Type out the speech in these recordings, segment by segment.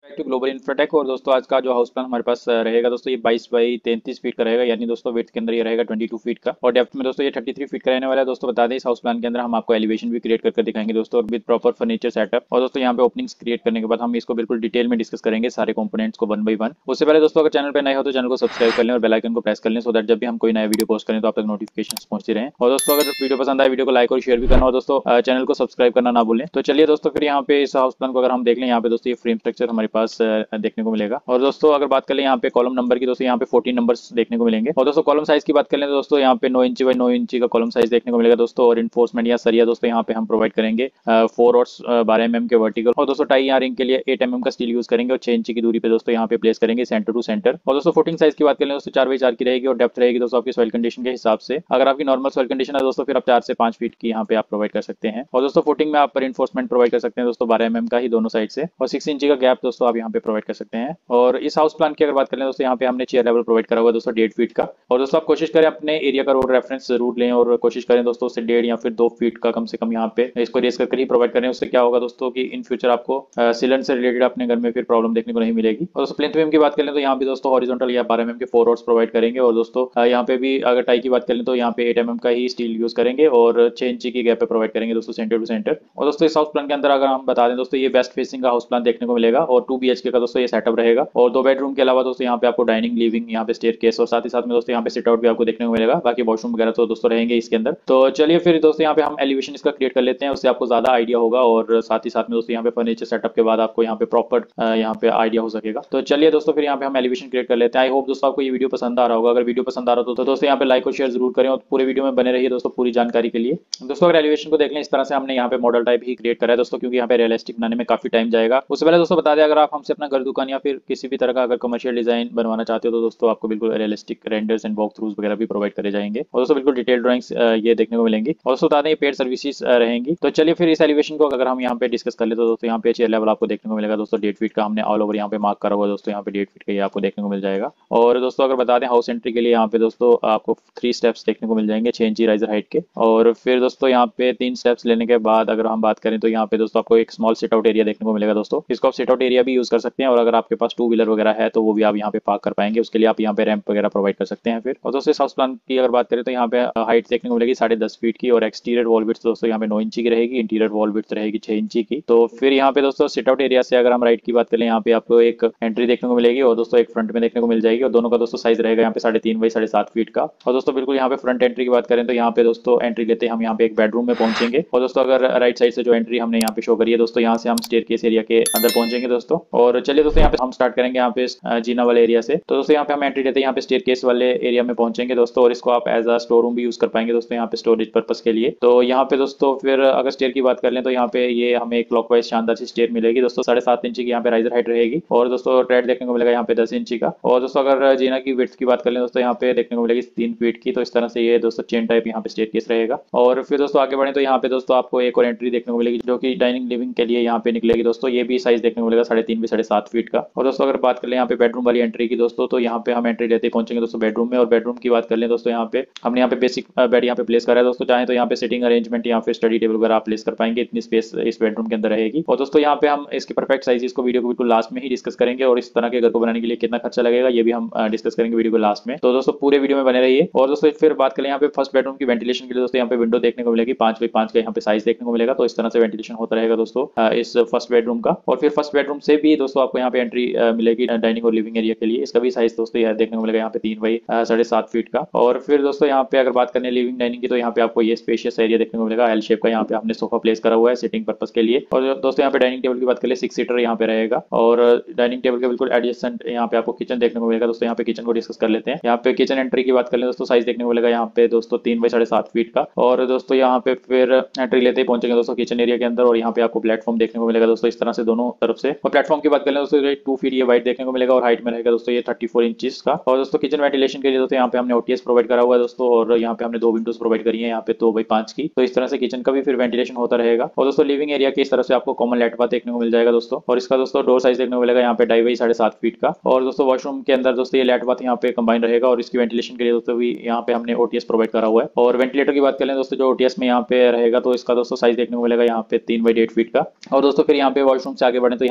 Back to global Infratech. और दोस्तों आज का जो हाउस प्लान हमारे पास रहेगा दोस्तों ये 22 बाई 33 फीट का रहेगा, यानी दोस्तों विड्थ के अंदर ये रहेगा 22 फीट का, और डेप्थ में दोस्तों ये 33 फीट का रहने वाला है। दोस्तों बता दें इस हाउस प्लान के अंदर हम आपको एलिवेशन भी क्रिएट करके दिखाएंगे दोस्तों, और विद प्रॉपर फर्नीचर सेटअप। और दोस्तों यहाँ पे ओपनिंग्स क्रिएट करने के बाद हम इसको बिल्कुल डिटेल में डिस्कस करेंगे सारे कंपोनेंट्स को वन बाई वन। उससे पहले दोस्तों अगर चैनल पे नए हो तो चैनल को सब्सक्राइब कर लें और बेल आइकन को प्रेस कर लें, सो दैट जब भी हम कोई नया वीडियो पोस्ट करें तो आप तक नोटिफिकेशन पहुंचती रहे। और दोस्तों अगर वीडियो पसंद आए वीडियो को लाइक और शेयर भी करना, और दोस्तों चैनल को सब्सक्राइब करना ना भूलें। तो चलिए दोस्तों फिर यहाँ पे इस हाउस प्लान को अगर हम देख लें, यहाँ पे दोस्तों ये फ्रेम स्ट्रक्चर हमारे पास देखने को मिलेगा। और दोस्तों अगर बात करें यहाँ पे कॉलम नंबर की, दोस्तों यहाँ पे 14 नंबर्स देखने को मिलेंगे। और दोस्तों कॉलम साइज की बात करें तो दोस्तों यहाँ पे 9 इंची बाई 9 इंची का कॉलम साइज देखने को मिलेगा दोस्तों। और इन्फोर्समेंट या सरिया दोस्तों यहाँ पे हम प्रोवाइड करेंगे 4 और 12 mm के वर्टिकल। और दोस्तों टाई या रिंग के लिए 8 mm का स्टील यूज करेंगे और 6 इंची की दूरी पे दोस्तों यहाँ पे प्लेस करेंगे सेंटर टू सेंटर। और दोस्तों फुटिंग साइज की बात करें दोस्तों 4x4 की रहेगी, और डेप्थ रहेगी दोस्तों आपकी सॉइल कंडीशन के हिसाब से। अगर आपकी नॉर्मल सॉइल कंडीशन है दोस्तों फिर आप 4 से 5 फीट की यहाँ पे आप प्रोवाइड कर सकते हैं। और दोस्तों फुटिंग में आप पर इन्फोर्समेंट प्रोवाइड कर सकते हैं दोस्तों 12 mm का ही दोनों साइड से, और 6 इंची का गैप दोस्तों आप यहाँ पे प्रोवाइड कर सकते हैं। और इस हाउस प्लान की अगर बात करें दोस्तों यहाँ पे हमने चेयर लेवल प्रोवाइड करा हुआ दोस्तों 1.5 फीट का। और दोस्तों आप कोशिश करें अपने एरिया का रोड रेफरेंस जरूर लें, और कोशिश करें दोस्तों उससे 1.5 या फिर 2 फीट का कम से कम यहाँ पे इसको रेस करके ही प्रोवाइड करें। उससे क्या होगा दोस्तों कि इन फ्यूचर आपको सीलन से रिलेटेड अपने घर में फिर प्रॉब्लम देखने को नहीं मिलेगी। और दोस्तों प्लिंथ बीम की बात करें तो यहाँ पे दोस्तों हॉरिजॉन्टल या 12 mm के 4 रोड्स प्रोवाइड करेंगे। और दोस्तों यहाँ पे भी अगर टाई की बात करें तो यहाँ पे 8 mm का ही स्टील यूज करेंगे और 6 इंची की गैप पे प्रोवाइड करेंगे दोस्तों सेंटर टू सेंटर। और दोस्तों इस हाउस प्लान के अंदर अगर हम बता दें दोस्तों ये वेस्ट फेसिंग का हाउस प्लान देखने को मिलेगा, और 2 BHK का दोस्तों ये सेटअप रहेगा। और 2 बेडरूम के अलावा दोस्तों यहाँ पे आपको डाइनिंग, लिविंग, यहाँ पे स्टेयरकेस, और साथ ही साथ में दोस्तों यहाँ पे सिट आउट भी आपको देखने को मिलेगा। बाकी वॉशरूम वगैरह तो दोस्तों रहेंगे इसके अंदर। तो चलिए फिर दोस्तों यहाँ पे हम एलिवेशन इसका क्रिएट कर लेते हैं, उससे आपको ज्यादा आइडिया होगा, और साथ ही साथ में दोस्तों यहाँ पे फर्नीचर सेटअप के बाद आपको यहाँ पे प्रॉपर यहाँ पे आइडिया हो सकेगा। तो चलिए दोस्तों फिर यहाँ पे हम एलिवेशन क्रिएट कर लेते हैं। आई होप दोस्तों आपको ये वीडियो पसंद आ रहा होगा। अगर वीडियो पसंद आ रहा हो तो दोस्तों यहाँ पे लाइक और शेयर जरूर करें, और पूरे वीडियो में बने रहिए दोस्तों पूरी जानकारी के लिए। दोस्तों अगर एलिवेशन को देख लें इस तरह से हमने यहाँ पे मॉडल टाइप ही क्रिएट करा है दोस्तों, क्योंकि यहाँ पे रियलिस्टिक बनाने में काफी टाइम जाएगा। उससे पहले दोस्तों बता दें अगर आप हमसे अपना घर, दुकान या फिर किसी भी तरह का अगर कमर्शियल डिजाइन बनवाना चाहते हो तो दोस्तों आपको बिल्कुल realistic renders and walkthroughs वगैरह भी प्रोवाइड करे जाएंगे, और दोस्तों बिल्कुल डिटेल ड्राइंग्स ये देखने को मिलेंगी। और दोस्तों बता दें पेड सर्विसेज रहेंगी। तो चलिए फिर इस एलिवेशन को अगर हम यहाँ पे डिस्कस कर ले तो दोस्तों यहाँ पे चेयर लेवल आपको देखने को मिलेगा दोस्तों 1.5 फीट का हमने ऑल ओवर यहाँ पे मार्क करा हुआ दोस्तों, यहाँ पे 1.5 फीट का ये आपको देखने को मिल जाएगा। और दोस्तों अगर बता दें हाउस एंट्री के लिए यहाँ पे दोस्तों आपको 3 स्टेप्स देखने को मिल जाएंगे 6 इंची राइजर हाइट के। और फिर दोस्तों यहाँ पे 3 स्टेप्स लेने के बाद अगर हम बात करें तो यहाँ पे दोस्तों आपको एक स्मॉल सिट आउट एरिया देखने को मिलेगा दोस्तों, इसको आप सिट आउट एरिया भी यूज कर सकते हैं। और अगर आपके पास 2 व्हीलर वगैरह है तो वो भी आप यहाँ पे पार्क कर पाएंगे, उसके लिए आप यहाँ पे रैंप वगैरह प्रोवाइड कर सकते हैं। फिर और दोस्तों इस हाउस प्लान की अगर बात करें तो यहाँ पे हाइट देखने को मिलेगी 10.5 फीट की, और एक्सटीरियर वॉल विड्थ दोस्तों यहाँ पे 9 इंची की रहेगी, इंटीरियर वॉल विड्थ रहेगी 6 इंची की। तो फिर यहाँ पे दोस्तों सिट आउट एरिया से अगर हम राइट की बात करें यहाँ पे आपको एक एंट्री देखने को मिलेगी, और दोस्तों एक फ्रंट में देखने को मिल जाएगी, और दोनों का दोस्तों साइज रहेगा यहाँ पे 3.5 बाई 7.5 फीट का। और दोस्तों बिल्कुल यहाँ पे फ्रंट एंट्री की बात करें तो यहाँ पे दोस्तों एंट्री लेते हैं हम यहाँ पे एक बेडरूम में पहुंचेंगे। और दोस्तों अगर राइट साइड से जो एंट्री हमने यहाँ पे शो करी है दोस्तों, यहाँ से हम स्टेयरकेस एरिया के अंदर पहुंचेंगे दोस्तों। और चलिए दोस्तों यहाँ पे हम स्टार्ट करेंगे यहाँ पे जीना वाले एरिया से। तो दोस्तों यहाँ पे हम एंट्री लेते हैं यहाँ पे स्टेयरकेस वाले एरिया में पहुंचेंगे दोस्तों, और इसको आप एज अ स्टोर रूम भी यूज कर पाएंगे दोस्तों यहाँ पे स्टोरेज पर्पस के लिए। तो यहाँ पे दोस्तों फिर अगर स्टेयर की बात कर लें तो यहाँ पे ये हमें क्लॉकवाइज शानदार सी स्टेयर मिलेगी दोस्तों, 7.5 इंची की यहाँ पे राइजर हाइट रहेगी, और दोस्तों ट्रेड देखने को मिलेगा यहाँ पे 10 इंची का। और दोस्तों अगर जीना की विड्थ की बात कर लें दोस्तों यहाँ पे देखने को मिलेगी 3 फीट की। तो इस तरह से ये दोस्तों चेन टाइप यहाँ पे स्टेयरकेस रहेगा। और फिर दोस्तों आगे बढ़े तो यहाँ पे दोस्तों आपको एक और एंट्री देखने को मिलेगी जो कि डाइनिंग लिविंग के लिए यहाँ पे निकलेगी दोस्तों, ये भी साइज देखने को मिलेगा 3.5 बाई 7.5 फीट का। और दोस्तों अगर बात कर ले यहाँ पे बेडरूम वाली एंट्री की दोस्तों, तो यहाँ पे हम एंट्री लेते पहुंचेंगे दोस्तों बेडरूम में। और बेडरूम की बात कर लें दोस्तों यहाँ पे हमने यहाँ पे बेसिक बेड यहाँ पे प्लेस करा है दोस्तों, चाहे तो यहाँ पे सिटिंग अरेंजमेंट यहाँ पे स्टडी टेबल वगैरह आप प्लेस कर पाएंगे, इतनी स्पेस इस बेडरूम के अंदर रहेगी। और दोस्तों यहाँ पे हम इसकी परफेक्ट साइज को वीडियो को बिल्कुल लास्ट में ही डिस्कस करेंगे, और इस तरह के घर को बनाने के लिए कितना खर्चा लगेगा ये भी हम डिस्कस करेंगे वीडियो को लास्ट में। तो दोस्तों पूरे वीडियो में बने रहिए। और दोस्तों फिर बात करें यहाँ पे फर्स्ट बेडरूम की वेंटिलेशन के लिए दोस्तों यहाँ पे विंडो देखने को मिलेगी 5 बाई 5 का यहाँ पे साइज देखने को मिलेगा। तो इस तरह से वेंटिलेशन होता रहेगा दोस्तों इस फर्स्ट बेडरूम का। और फिर फर्स्ट बेडरूम से भी दोस्तों आपको यहाँ पे एंट्री मिलेगी डाइनिंग और लिविंग एरिया के लिए, इसका भी साइज दोस्तों यह देखने को मिलेगा यहाँ पे 3 बाई 7.5 फीट का। और फिर दोस्तों यहाँ पे अगर बात करें लिविंग डाइनिंग की तो यहाँ पे आपको ये स्पेशियस एरिया देखने को मिलेगा एल शेप का, यहाँ पे हमने सोफा प्लेस करा हुआ है सिटिंग पर्पस के लिए। और दोस्तों यहाँ पे डाइनिंग टेबल की बात करें 6 सीटर यहाँ पे रहेगा, और डाइनिंग टेबल के बिल्कुल एडजेसेंट यहाँ पे आपको किचन देखने को मिलेगा दोस्तों। यहाँ पे किचन को डिस्कस कर लेते हैं। यहाँ पे किचन एंट्री की बात कर ले दोस्तों, साइज देखने को मिलेगा यहाँ पे दोस्तों 3 बाई 7.5 फीट का। और दोस्तों यहाँ पे फिर एंट्री लेते ही पहुंचेंगे दोस्तों किचन एरिया के अंदर, और यहाँ पे आपको प्लेटफॉर्म देखने को मिलेगा दोस्तों इस तरह से दोनों तरफ से। और प्लेटफॉर्म की बात कर ले दोस्तों 2 फीट ये वाइड देखने को मिलेगा, और हाइट में रहेगा दोस्तों ये 34 इंचेस का। और दोस्तों किचन वेंटिलेशन के लिए दोस्तों यहाँ पे हमने ओटीएस प्रोवाइड करा हुआ है दोस्तों, और यहाँ पे हमने 2 विंडोज प्रोवाइड करी है यहाँ पे 2 बाई 5 की। तो इस तरह से किचन का भी फिर वेंटिलेशन होता रहेगा। और दोस्तों लिविंग एरिया की इस तरह से आपको कॉमन लेट बाथ देखने को मिल जाएगा दोस्तों, और इसका दोस्तों डोर साइज देखने को मिलेगा यहाँ पे 2.5 बाई 7.5 फीट का। और दोस्तों वॉशरूम के अंदर दोस्तों ये लेट बाथ यहाँ पे कंबाइन रहेगा, और इसकी वेंटिलेशन के लिए दोस्तों भी यहाँ पे हमने ओटीएस प्रोवाइड करा हुआ है। और वेंटिलेटर की बात करें दोस्तों जो ओटीएस में यहाँ पे रहेगा तो इसका दोस्तों साइज देखने को मिलेगा यहाँ पे 3 बाई 8 फीट का। और दोस्तों फिर यहाँ पे वॉशरूम से आगे बढ़े तो यहाँ पे आपको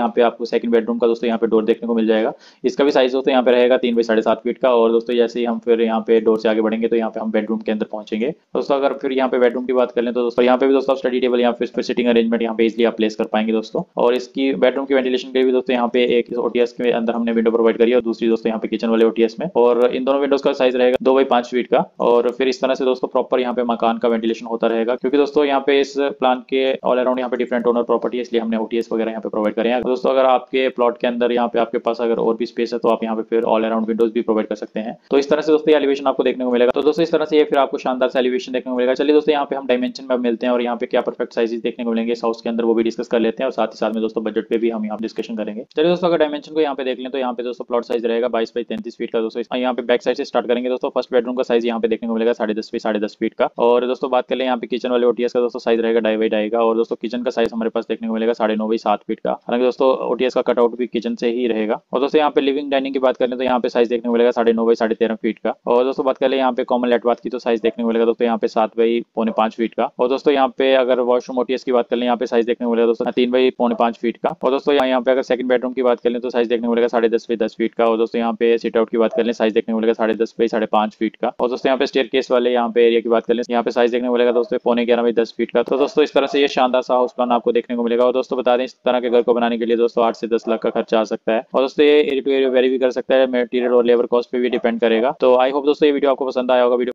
आपको सेकंड बेडरूम का दोस्तों यहाँ पे डोर देखने को मिल जाएगा। इसका भी साइज दोस्तों यहाँ पे रहेगा 3 बाई 7.5 फीट का। और दोस्तों जैसे ही हम फिर यहाँ पे डोर से आगे बढ़ेंगे तो यहाँ पे हम बेडरूम के अंदर पहुंचेंगे। दोस्तों अगर फिर यहाँ पे बेडरूम की बात कर लें तो दोस्तों यहाँ पे भी दोस्तों स्टडी टेबल यहाँ पे सिटिंग अरेंजमेंट यहाँ पे इजिली आप प्लेस कर पाएंगे दोस्तों। और इसकी बेडरूम की वेंटिलेशन के लिए भी दोस्तों यहाँ पे एक ओटीएस के अंदर हमने विंडो प्रोवाइड करी है और दूसरी दोस्तों यहाँ पे किचन वाले ओटीएस में। और इन दोनों विंडोज का साइज रहेगा 2 बाई 5 फीट का। और फिर इस तरह से दोस्तों प्रॉपर यहाँ पे मकान का वेंटिलेशन होता रहेगा, क्योंकि दोस्तों यहाँ पे इस प्लान के ऑल अराउंड यहाँ पे डिफरेंट ओनर प्रॉपर्टी है, इसलिए हमने ओटीएस वगैरह यहाँ पे प्रोवाइड करें हैं। दोस्तों अगर आपके प्लॉट के अंदर यहाँ पे आपके पास अगर और भी स्पेस है तो आप यहाँ पे फिर ऑल अराउंड विंडोज भी प्रोवाइड कर सकते हैं। तो इस तरह से दोस्तों ये एलिवेशन आपको देखने को मिलेगा। तो दोस्तों इस तरह से ये फिर आपको शानदार से एलिवेशन देखने को मिलेगा। चलिए दोस्तों यहाँ पे हम डायमेंशन में मिलते हैं और यहाँ पे क्या परफेक्ट साइजेस देखने को मिलेंगे इस हाउस के अंदर वो भी डिस्कस कर लेते हैं, और साथ ही साथ में दोस्तों बजट पे भी हम यहाँ डिस्कशन करेंगे। चलिए दोस्तों अगर डायमेंशन को यहाँ पे देख लें तो यहाँ पे दोस्तों प्लॉट साइज रहेगा 22 बाई 33 फीट का। दोस्तों यहाँ पे बैक साइड से स्टार्ट करेंगे दोस्तों। फर्स्ट बेडरूम का साइज यहाँ पे देखने को मिलेगा 10.5 बाई 10.5 फीट का। और दोस्तों बात कर ले यहाँ पे किचन वाले ओटीएस का दोस्तों साइज रहेगा 2.5 बाई 2.5 का। और दोस्तों किचन का साइज हमारे पास देखने को मिलेगा 9.5 बाई 7 फीट का। हालांकि दोस्तों ओटीएस का कटआउट भी किचन से ही रहेगा। और दोस्तों यहाँ पे लिविंग डाइनिंग की बात करें तो यहाँ पे साइज देखने को मिलेगा 9.5 बाई 13.5 फीट का। और दोस्तों बात करें यहाँ पे कॉमन लेट बाथ की तो साइज देखने को मिलेगा दोस्तों यहाँ पे 7 बाई 4.5 फीट का। और दोस्तों यहाँ पे अगर वॉशरूम ओटीएस की बात कर ले यहाँ पे साइज देखने को मिलेगा दोस्तों 3 बाई 4.5 फीट का। और दोस्तों यहाँ पे अगर सेकंड बेडरूम की बात कर लें तो साइज देखने को मिलेगा 10.5 बाई 10 फीट का। और दोस्तों यहाँ पे सिट आउट की बात कर लें साइज देखने को मिलेगा 10.5 बाई 5.5 फीट का। और दोस्तों यहाँ पे स्टेयर केस वाले यहाँ पे एरिया की बात कर लें यहाँ पे साइज देखने को मिलेगा दोस्तों 11.25 बाई 10 फीट का। तो दोस्तों इस तरह से ये शानदार सा हाउस प्लान आपको देखने को मिलेगा। और दोस्तों बता दें इस तरह के घर को बनाने के लिए दोस्तों 8 से 10 लाख का खर्चा आ सकता है। और दोस्तों ये एरिया टू एरिया वेरी भी कर सकता है, मटेरियल और लेबर कॉस्ट पे भी डिपेंड करेगा। तो आई होप दोस्तों ये वीडियो आपको पसंद आया होगा। वीडियो